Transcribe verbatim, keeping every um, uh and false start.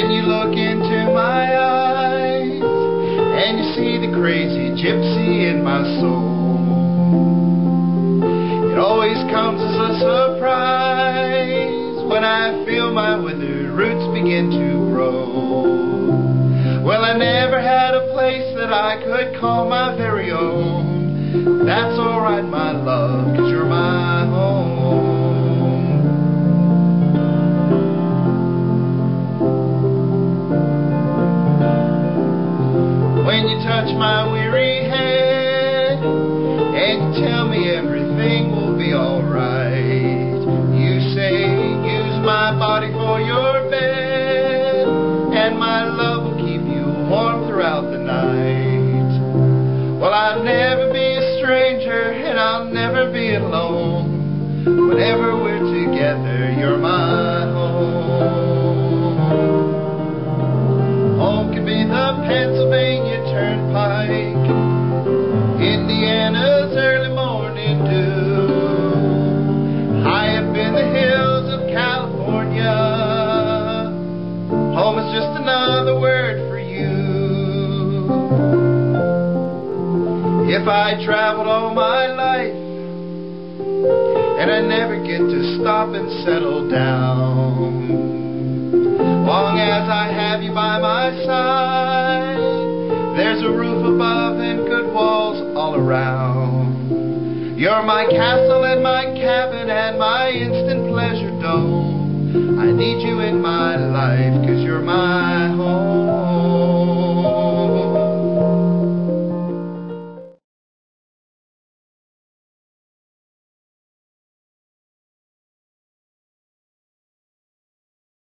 When you look into my eyes and you see the crazy gypsy in my soul, it always comes as a surprise when I feel my withered roots begin to grow. Well, I never had a place that I could call my very own. That's alright, my love, 'cause you're my home. When you touch my weary head and you tell me everything will be alright, you say use my body for your bed and my love will keep you warm throughout the night. Well, I'll never be a stranger and I'll never be alone. Whenever we're together, you're my home. Home can be the Pennsylvania Turnpike, Indiana's early morning dew, high up in the hills of California. Home is just another word for you. If I traveled all my life and I never get to stop and settle down, long as I have you by my side, there's a roof above and good walls all around. You're my castle and my cabin and my instant pleasure dome. I need you in my life, 'cause